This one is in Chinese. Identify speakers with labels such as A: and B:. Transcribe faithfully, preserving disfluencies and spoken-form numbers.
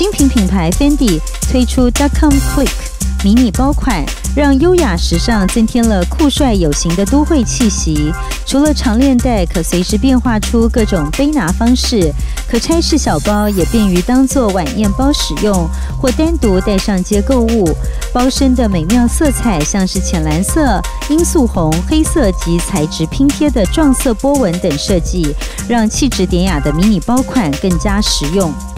A: 精品品牌 Fendi 推出 dot-com click 迷你包款，让优雅时尚增添了酷帅有型的都会气息。除了长链带可随时变化出各种背拿方式，可拆式小包也便于当作晚宴包使用，或单独带上街购物。包身的美妙色彩，像是浅蓝色、罂粟红、黑色及材质拼贴的撞色波纹等设计，让气质典雅的迷你包款更加实用。